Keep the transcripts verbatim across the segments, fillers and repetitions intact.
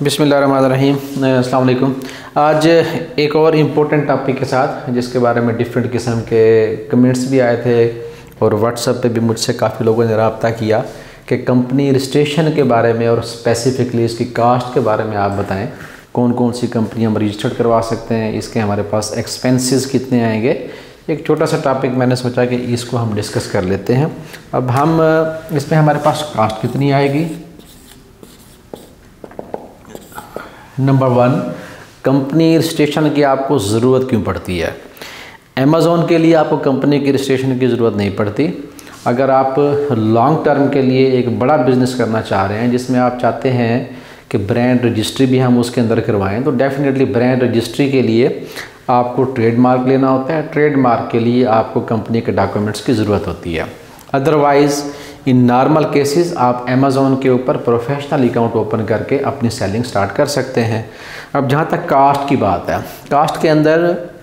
बिस्मिल्लाहिर्रहमानिर्रहीम। अस्सलाम वालेकुम। आज एक और इम्पोर्टेंट टॉपिक के साथ जिसके बारे में डिफरेंट किस्म के कमेंट्स भी आए थे और व्हाट्सएप पे भी मुझसे काफ़ी लोगों ने रब्ता किया कि कंपनी रजिस्ट्रेशन के बारे में और स्पेसिफ़िकली इसकी कास्ट के बारे में आप बताएं, कौन कौन सी कंपनी हम रजिस्टर्ड करवा सकते हैं, इसके हमारे पास एक्सपेंसेस कितने आएंगे। एक छोटा सा टॉपिक मैंने सोचा कि इसको हम डिस्कस कर लेते हैं। अब हम इसमें हमारे पास कास्ट कितनी आएगी। नंबर वन, कंपनी रजिस्ट्रेशन की आपको ज़रूरत क्यों पड़ती है। अमेज़ॉन के लिए आपको कंपनी की रजिस्ट्रेशन की ज़रूरत नहीं पड़ती। अगर आप लॉन्ग टर्म के लिए एक बड़ा बिज़नेस करना चाह रहे हैं जिसमें आप चाहते हैं कि ब्रांड रजिस्ट्री भी हम उसके अंदर करवाएं, तो डेफिनेटली ब्रांड रजिस्ट्री के लिए आपको ट्रेडमार्क लेना होता है। ट्रेडमार्क के लिए आपको कंपनी के डॉक्यूमेंट्स की ज़रूरत होती है। अदरवाइज़ इन नॉर्मल केसेस आप अमेज़ॉन के ऊपर प्रोफेशनल अकाउंट ओपन करके अपनी सेलिंग स्टार्ट कर सकते हैं। अब जहाँ तक कास्ट की बात है, कास्ट के अंदर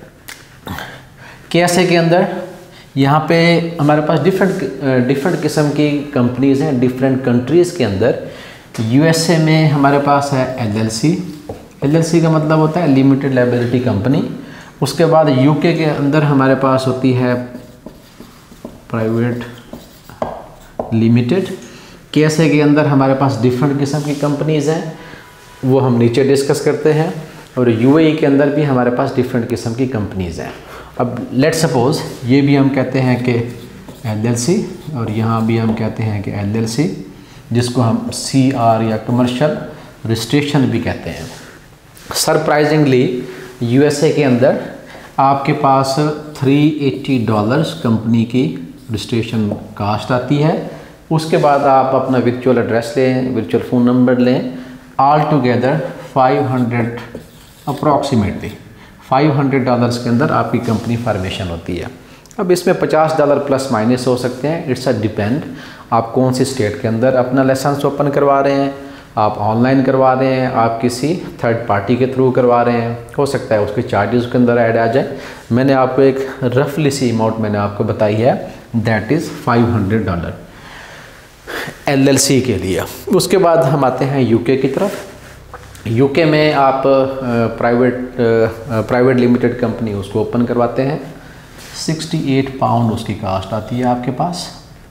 कैसे के अंदर यहाँ पे हमारे पास डिफरेंट डिफरेंट किस्म की कंपनीज़ हैं डिफरेंट कंट्रीज़ के अंदर। यूएसए में हमारे पास है एलएलसी। एलएलसी का मतलब होता है लिमिटेड लायबिलिटी कंपनी। उसके बाद यूके के अंदर हमारे पास होती है प्राइवेट लिमिटेड। केएसए के अंदर हमारे पास डिफरेंट किस्म की कंपनीज़ हैं, वो हम नीचे डिस्कस करते हैं। और यूएई के अंदर भी हमारे पास डिफरेंट किस्म की कंपनीज़ हैं। अब लेट सपोज़ ये भी हम कहते हैं कि एलएलसी और यहाँ भी हम कहते हैं कि एलएलसी, जिसको हम सीआर या कमर्शियल रजिस्ट्रेशन भी कहते हैं। सरप्राइजिंगली यूएसए के अंदर आपके पास तीन सौ अस्सी डॉलर्स कंपनी की रजिस्ट्रेशन कास्ट आती है। उसके बाद आप अपना वर्चुअल एड्रेस लें, वर्चुअल फ़ोन नंबर लें, ऑल टुगेदर पाँच सौ अप्रॉक्सीमेटली पाँच सौ डॉलर्स के अंदर आपकी कंपनी फॉर्मेशन होती है। अब इसमें पचास डॉलर प्लस माइनस हो सकते हैं, इट्स अ डिपेंड आप कौन सी स्टेट के अंदर अपना लाइसेंस ओपन करवा रहे हैं, आप ऑनलाइन करवा रहे हैं, आप किसी थर्ड पार्टी के थ्रू करवा रहे हैं, हो सकता है उसके चार्जेस के अंदर ऐड आ जाए। मैंने आपको एक रफली सी अमाउंट मैंने आपको बताई है, दैट इज़ पाँच सौ डॉलर एलएलसी के लिए। उसके बाद हम आते हैं यूके की तरफ। यूके में आप प्राइवेट प्राइवेट लिमिटेड कंपनी उसको ओपन करवाते हैं। अड़सठ पाउंड उसकी कास्ट आती है आपके पास,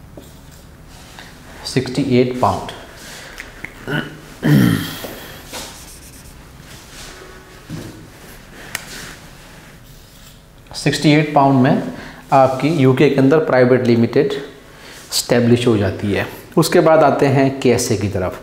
अड़सठ पाउंड। अड़सठ पाउंड में आपकी यूके के अंदर प्राइवेट लिमिटेड स्टैब्लिश हो जाती है। उसके बाद आते हैं केएसए की तरफ।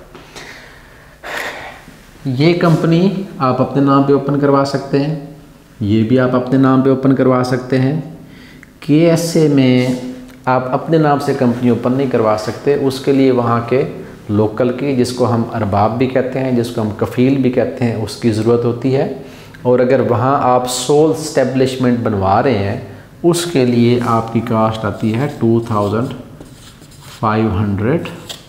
ये कंपनी आप अपने नाम पे ओपन करवा सकते हैं, ये भी आप अपने नाम पे ओपन करवा सकते हैं। केएसए में आप अपने नाम से कंपनी ओपन नहीं करवा सकते, उसके लिए वहाँ के लोकल की, जिसको हम अरबाब भी कहते हैं, जिसको हम कफ़ील भी कहते हैं, उसकी ज़रूरत होती है। और अगर वहाँ आप सोल स्टैब्लिशमेंट बनवा रहे हैं, उसके लिए आपकी कास्ट आती है two thousand five hundred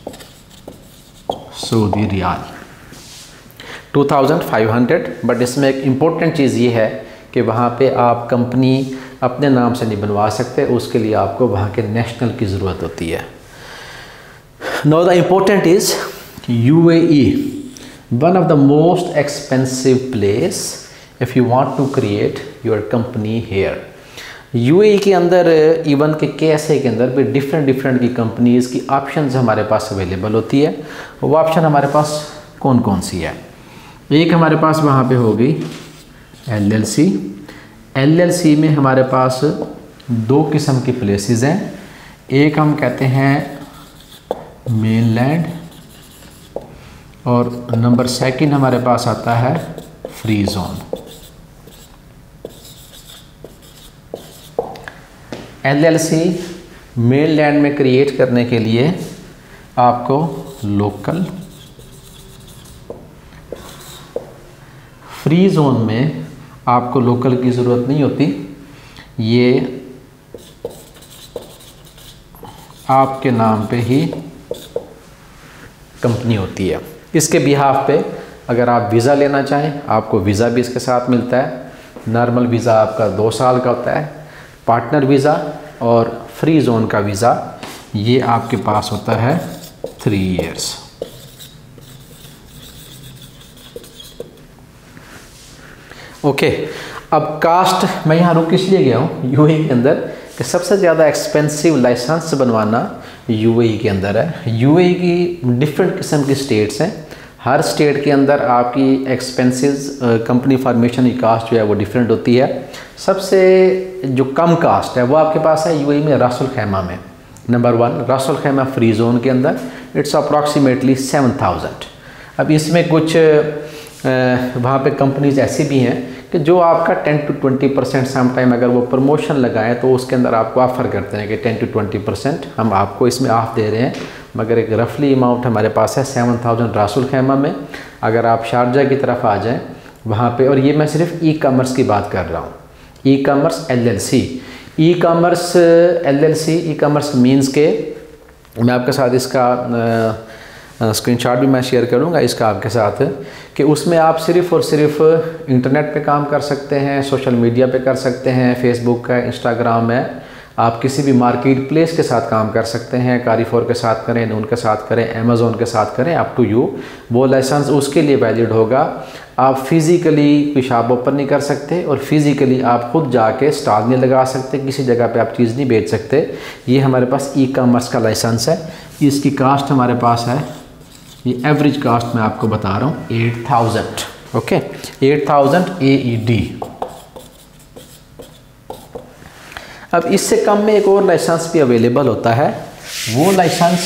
Saudi riyal, two thousand five hundred. But इसमें एक इम्पोर्टेंट चीज़ ये है कि वहाँ पे आप कंपनी अपने नाम से नहीं बनवा सकते, उसके लिए आपको वहाँ के नेशनल की ज़रूरत होती है। Now the important is UAE, one of the most expensive place if you want to create your company here. UAE के अंदर इवन के केएसए के अंदर भी डिफरेंट डिफरेंट की कंपनीज़ की ऑप्शंस हमारे पास अवेलेबल होती है। वो ऑप्शन हमारे पास कौन कौन सी है। एक हमारे पास वहाँ पे होगी एलएलसी। एलएलसी में हमारे पास दो किस्म की प्लेसेस हैं। एक हम कहते हैं मेनलैंड और नंबर सेकंड हमारे पास आता है फ्री जोन। एलएलसी मेनलैंड में क्रिएट करने के लिए आपको लोकल, फ्री जोन में आपको लोकल की ज़रूरत नहीं होती, ये आपके नाम पे ही कंपनी होती है। इसके बिहाफ पे अगर आप वीज़ा लेना चाहें, आपको वीज़ा भी इसके साथ मिलता है। नॉर्मल वीज़ा आपका दो साल का होता है, पार्टनर वीज़ा और फ्री जोन का वीज़ा ये आपके पास होता है थ्री इयर्स। ओके okay, अब कास्ट मैं यहाँ रुक इसलिए गया हूँ यूएई के अंदर कि सबसे ज़्यादा एक्सपेंसिव लाइसेंस बनवाना यूएई के अंदर है। यूएई की डिफरेंट किस्म की स्टेट्स हैं, हर स्टेट के अंदर आपकी एक्सपेंसेस कंपनी फॉर्मेशन की कास्ट जो है वो डिफरेंट होती है। सबसे जो कम कास्ट है वो आपके पास है यूएई में रास अल खैमा में। नंबर वन, रास अल खैमा फ्री जोन के अंदर इट्स अप्रॉक्सीमेटली सेवन थाउजेंड। अब इसमें कुछ वहाँ पे कंपनीज ऐसी भी हैं कि जो आपका ten to twenty percent sometime अगर वो प्रमोशन लगाएं तो उसके अंदर आपको ऑफ़र करते हैं कि टेन टू ट्वेंटी परसेंट हम आपको इसमें ऑफ दे रहे हैं, मगर एक रफली अमाउंट हमारे पास है सेवन थाउजेंड रास अल खैमा में। अगर आप शारजा की तरफ आ जाएं वहाँ पे, और ये मैं सिर्फ ई कामर्स की बात कर रहा हूँ, e commerce L L C, e commerce L L C, e commerce means के मैं आपके साथ इसका स्क्रीनशॉट भी मैं शेयर करूंगा इसका आपके साथ, कि उसमें आप सिर्फ़ और सिर्फ इंटरनेट पे काम कर सकते हैं, सोशल मीडिया पे कर सकते हैं, फेसबुक है, इंस्टाग्राम है, आप किसी भी मार्केट प्लेस के साथ काम कर सकते हैं, कारीफोर के साथ करें, नून के साथ करें, अमेज़ोन के साथ करें, अप टू यू। वो लाइसेंस उसके लिए वैलिड होगा। आप फिज़िकली कोई शॉप ओपन नहीं कर सकते और फिज़िकली आप खुद जाके स्टॉल नहीं लगा सकते, किसी जगह पे आप चीज़ नहीं बेच सकते। ये हमारे पास ई कॉमर्स का लाइसेंस है। इसकी कास्ट हमारे पास है, ये एवरेज कास्ट मैं आपको बता रहा हूँ, eight thousand. Okay, eight thousand A E D. अब इससे कम में एक और लाइसेंस भी अवेलेबल होता है। वो लाइसेंस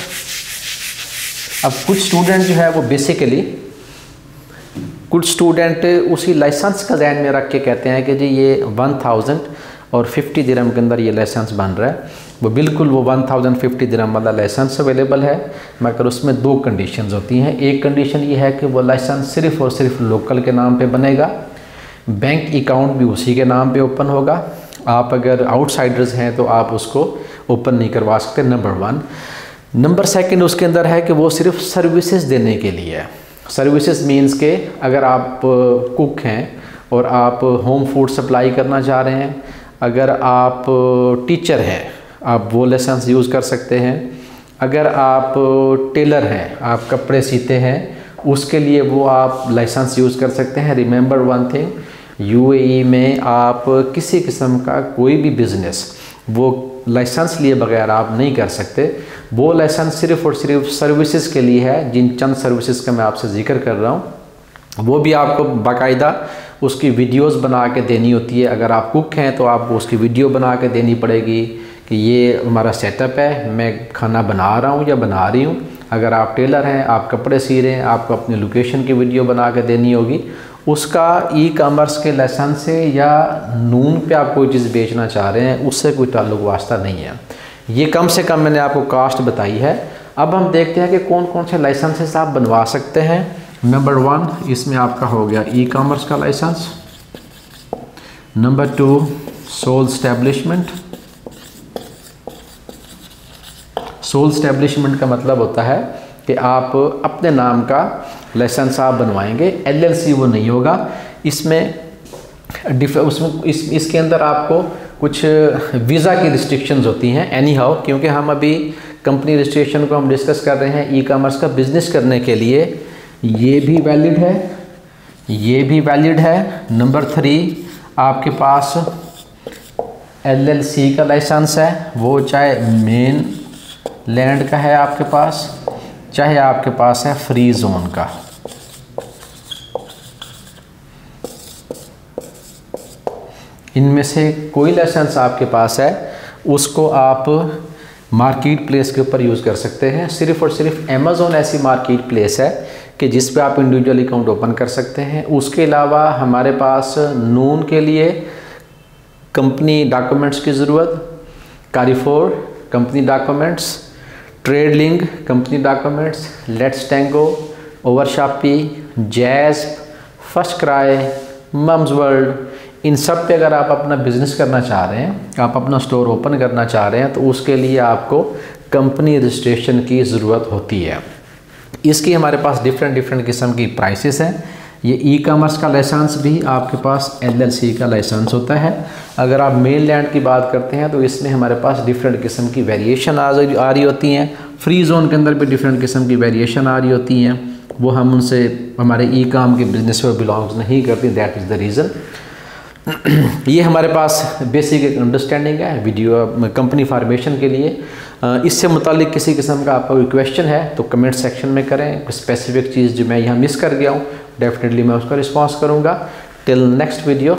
अब कुछ स्टूडेंट जो है वो बेसिकली कुछ स्टूडेंट उसी लाइसेंस का ध्यान में रख के कहते हैं कि जी ये वन थाउजेंड और फिफ्टी दिरहम के अंदर ये लाइसेंस बन रहा है। वो बिल्कुल वो वन थाउजेंड फिफ्टी दिरहम वाला लाइसेंस अवेलेबल है, मगर उसमें दो कंडीशंस होती हैं। एक कंडीशन ये है कि वो लाइसेंस सिर्फ़ और सिर्फ लोकल के नाम पे बनेगा, बैंक अकाउंट भी उसी के नाम पे ओपन होगा। आप अगर आउटसाइडर्स हैं तो आप उसको ओपन नहीं करवा सकते, नंबर वन। नंबर सेकंड उसके अंदर है कि वो सिर्फ सर्विसेज देने के लिए है। सर्विसेज मींस के अगर आप कुक हैं और आप होम फूड सप्लाई करना चाह रहे हैं, अगर आप टीचर हैं आप वो लाइसेंस यूज़ कर सकते हैं, अगर आप टेलर हैं आप कपड़े सीते हैं उसके लिए वो आप लाइसेंस यूज़ कर सकते हैं। रिमेंबर वन थिंग, यूएई में आप किसी किस्म का कोई भी बिज़नेस वो लाइसेंस लिए बगैर आप नहीं कर सकते। वो लाइसेंस सिर्फ़ और सिर्फ सर्विसेज के लिए है। जिन चंद सर्विसेज का मैं आपसे जिक्र कर रहा हूँ वो भी आपको बाकायदा उसकी वीडियोस बना के देनी होती है। अगर आप कुक हैं तो आपको उसकी वीडियो बना के देनी पड़ेगी कि ये हमारा सेटअप है, मैं खाना बना रहा हूँ या बना रही हूँ। अगर आप टेलर हैं, आप कपड़े सी रहे हैं, आपको अपनी लोकेशन की वीडियो बना के देनी होगी। उसका ई कॉमर्स के लाइसेंस से या नून पे आप कोई चीज़ बेचना चाह रहे हैं उससे कोई ताल्लुक वास्ता नहीं है। ये कम से कम मैंने आपको कास्ट बताई है। अब हम देखते हैं कि कौन कौन से लाइसेंसेस आप बनवा सकते हैं। नंबर वन इसमें आपका हो गया ई कॉमर्स का license. Number two sole establishment. Sole establishment का मतलब होता है कि आप अपने नाम का लाइसेंस आप बनवाएंगे, एलएलसी वो नहीं होगा। इसमें उसमें इस इसके अंदर आपको कुछ वीज़ा की रिस्ट्रिक्शंस होती हैं एनी हाउ, क्योंकि हम अभी कंपनी रजिस्ट्रेशन को हम डिस्कस कर रहे हैं। ई कॉमर्स का बिज़नेस करने के लिए ये भी वैलिड है, ये भी वैलिड है। नंबर थ्री आपके पास एलएलसी का लाइसेंस है, वो चाहे मेन लैंड का है आपके पास, चाहे आपके पास है फ्री जोन का। इनमें से कोई लाइसेंस आपके पास है उसको आप मार्केट प्लेस के ऊपर यूज़ कर सकते हैं। सिर्फ़ और सिर्फ अमेज़ोन ऐसी मार्केट प्लेस है कि जिस पे आप इंडिविजुअल अकाउंट ओपन कर सकते हैं। उसके अलावा हमारे पास नून के लिए कंपनी डॉक्यूमेंट्स की ज़रूरत, Carrefour company documents, trade link company documents, let's tango, overshoppy, jazz, first cry, mums world, इन सब पे अगर आप अपना बिज़नेस करना चाह रहे हैं, आप अपना स्टोर ओपन करना चाह रहे हैं, तो उसके लिए आपको कंपनी रजिस्ट्रेशन की ज़रूरत होती है। इसकी हमारे पास डिफरेंट डिफरेंट किस्म की प्राइसेस हैं। ये ई कॉमर्स का लाइसेंस भी आपके पास एलएलसी का लाइसेंस होता है। अगर आप मेन लैंड की बात करते हैं तो इसमें हमारे पास डिफरेंट किस्म की वेरिएशन आ रही होती हैं। फ्री जोन के अंदर भी डिफरेंट किस्म की वेरिएशन आ रही होती हैं। वो हम उनसे हमारे ई काम के बिजनेस में बिलोंग्स नहीं करती, दैट इज़ द रीज़न। ये हमारे पास बेसिक एक अंडरस्टैंडिंग है वीडियो कंपनी फार्मेशन के लिए। इससे मुतालिक किसी किस्म का आपका कोई क्वेश्चन है तो कमेंट सेक्शन में करें। कोई स्पेसिफिक चीज़ जो मैं यहाँ मिस कर गया हूँ डेफिनेटली मैं उसका रिस्पॉन्स करूँगा। Till next video.